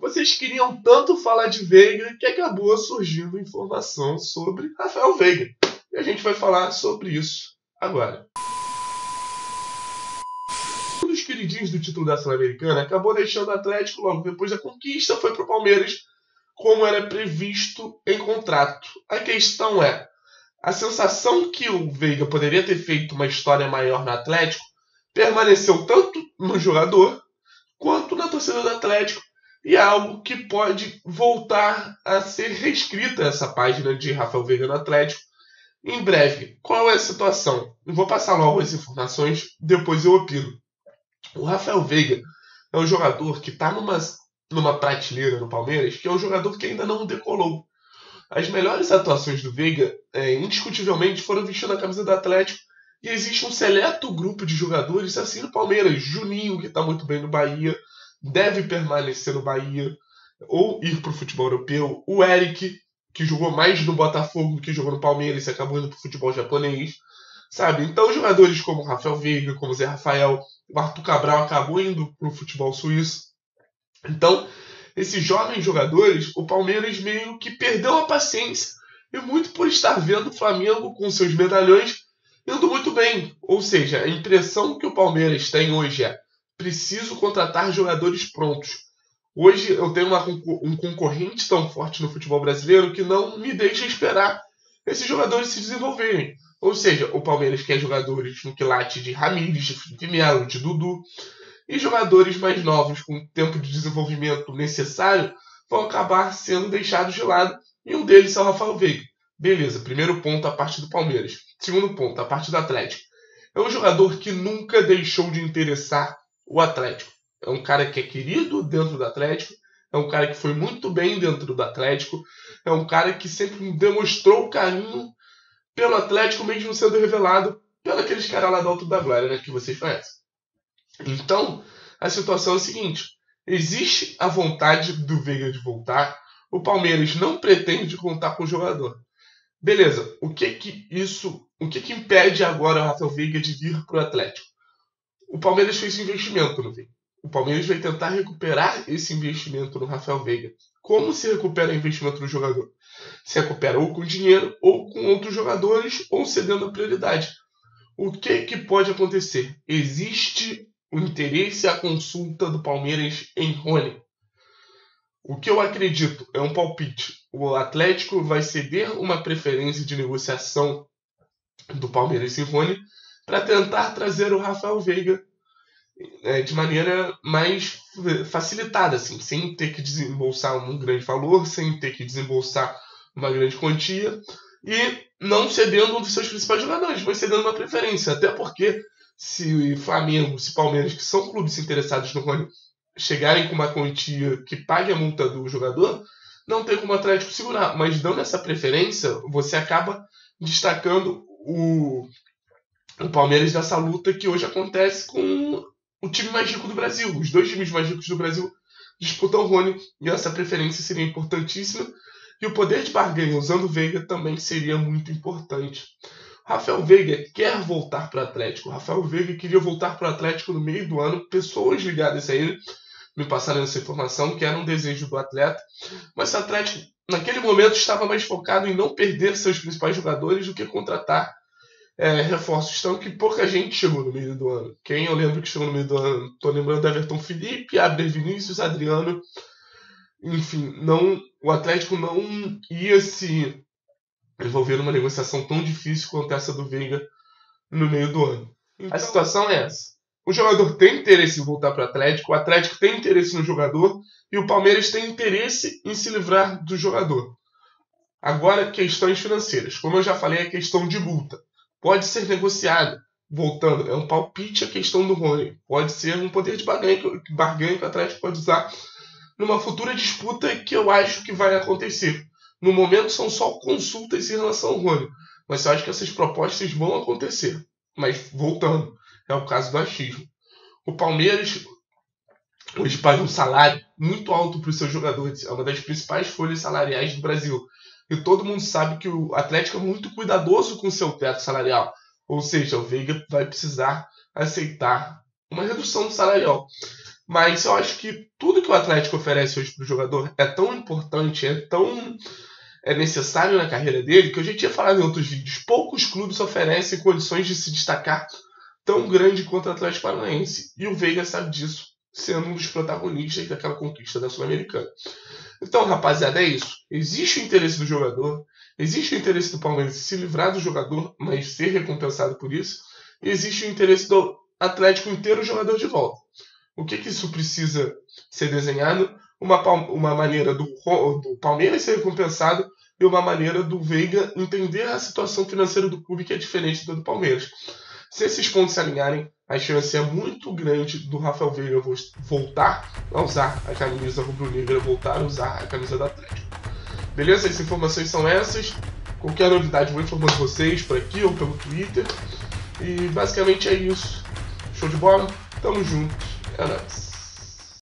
vocês queriam tanto falar de Veiga que acabou surgindo informação sobre Rafael Veiga. E a gente vai falar sobre isso agora. Um dos queridinhos do título da Sul-Americana acabou deixando o Atlético logo depois da conquista, foi para o Palmeiras, como era previsto em contrato. A questão é, a sensação que o Veiga poderia ter feito uma história maior no Atlético permaneceu tanto no jogador quanto na torcida do Atlético, e é algo que pode voltar a ser reescrita essa página de Rafael Veiga no Atlético em breve. Qual é a situação? Eu vou passar logo as informações, depois eu opino. O Rafael Veiga é um jogador que está numa prateleira no Palmeiras, que é um jogador que ainda não decolou. As melhores atuações do Veiga, indiscutivelmente, foram vestindo a camisa do Atlético, e existe um seleto grupo de jogadores assim no Palmeiras. Juninho, que está muito bem no Bahia, deve permanecer no Bahia ou ir para o futebol europeu. O Eric, que jogou mais no Botafogo do que jogou no Palmeiras e acabou indo para o futebol japonês, sabe? Então jogadores como Rafael Veiga, como Zé Rafael, o Arthur Cabral acabou indo para o futebol suíço. Então, esses jovens jogadores, o Palmeiras meio que perdeu a paciência, e muito por estar vendo o Flamengo com seus medalhões indo muito bem. Ou seja, a impressão que o Palmeiras tem hoje é: preciso contratar jogadores prontos. Hoje eu tenho um concorrente tão forte no futebol brasileiro que não me deixa esperar esses jogadores se desenvolverem. Ou seja, o Palmeiras quer jogadores no quilate de Ramires, de Felipe Melo, de Dudu, e jogadores mais novos, com o tempo de desenvolvimento necessário, vão acabar sendo deixados de lado, e um deles é o Rafael Veiga. Beleza, primeiro ponto, a parte do Palmeiras. Segundo ponto, a parte do Atlético. É um jogador que nunca deixou de interessar o Atlético. É um cara que é querido dentro do Atlético, é um cara que foi muito bem dentro do Atlético, é um cara que sempre demonstrou carinho pelo Atlético, mesmo sendo revelado pelos aqueles caras lá do Alto da Glória, né, que vocês conhecem. Então, a situação é a seguinte: existe a vontade do Veiga de voltar, o Palmeiras não pretende contar com o jogador. Beleza, o que impede agora o Rafael Veiga de vir para o Atlético? O Palmeiras fez investimento no Veiga. O Palmeiras vai tentar recuperar esse investimento no Rafael Veiga. Como se recupera investimento no jogador? Se recupera ou com dinheiro, ou com outros jogadores, ou cedendo a prioridade. O que pode acontecer? Existe o interesse e a consulta do Palmeiras em Rony. O que eu acredito é um palpite. O Atlético vai ceder uma preferência de negociação do Palmeiras em Rony para tentar trazer o Rafael Veiga de maneira mais facilitada, assim, sem ter que desembolsar um grande valor, sem ter que desembolsar uma grande quantia, e não cedendo um dos seus principais jogadores, mas cedendo uma preferência. Até porque se Flamengo, se Palmeiras, que são clubes interessados no Rony, chegarem com uma quantia que pague a multa do jogador, não tem como o Atlético segurar. Mas dando essa preferência, você acaba destacando o Palmeiras dessa luta que hoje acontece com o time mais rico do Brasil. Os dois times mais ricos do Brasil disputam o Rony, e essa preferência seria importantíssima. E o poder de barganha usando o Veiga também seria muito importante. Rafael Veiga quer voltar para o Atlético. Rafael Veiga queria voltar para o Atlético no meio do ano. Pessoas ligadas a ele me passaram essa informação, que era um desejo do atleta. Mas o Atlético, naquele momento, estava mais focado em não perder seus principais jogadores do que contratar reforços. Então, que pouca gente chegou no meio do ano. Quem eu lembro que chegou no meio do ano? Estou lembrando do Everton Felipe, Abner Vinícius, Adriano. Enfim, o Atlético não ia se envolver numa negociação tão difícil quanto essa do Veiga no meio do ano. Então, a situação é essa. O jogador tem interesse em voltar para o Atlético tem interesse no jogador, e o Palmeiras tem interesse em se livrar do jogador. Agora, questões financeiras. Como eu já falei, a questão de multa pode ser negociada. Voltando, é um palpite a questão do Rony. Pode ser um poder de barganha que o Atlético pode usar numa futura disputa que eu acho que vai acontecer. No momento são só consultas em relação ao Rony, mas eu acho que essas propostas vão acontecer. Mas voltando, é o caso do achismo. O Palmeiras hoje paga um salário muito alto para os seus jogadores. É uma das principais folhas salariais do Brasil. E todo mundo sabe que o Atlético é muito cuidadoso com o seu teto salarial. Ou seja, o Veiga vai precisar aceitar uma redução salarial. Mas eu acho que tudo que o Atlético oferece hoje para o jogador é tão importante, é tão necessário na carreira dele, que eu já tinha falado em outros vídeos. Poucos clubes oferecem condições de se destacar tão grande quanto o Atlético Paranaense. E o Veiga sabe disso, sendo um dos protagonistas daquela conquista da Sul-Americana. Então, rapaziada, é isso. Existe o interesse do jogador, existe o interesse do Palmeiras em se livrar do jogador, mas ser recompensado por isso, e existe o interesse do Atlético em ter o jogador de volta. O que isso precisa ser desenhado? Uma maneira do Palmeiras ser recompensado e uma maneira do Veiga entender a situação financeira do clube, que é diferente da do Palmeiras. Se esses pontos se alinharem, a chance é muito grande do Rafael Veiga voltar a usar a camisa rubro-negra, voltar a usar a camisa do Atlético. Beleza? As informações são essas. Qualquer novidade vou informando vocês por aqui ou pelo Twitter. E basicamente é isso. Show de bola? Tamo junto. É nóis.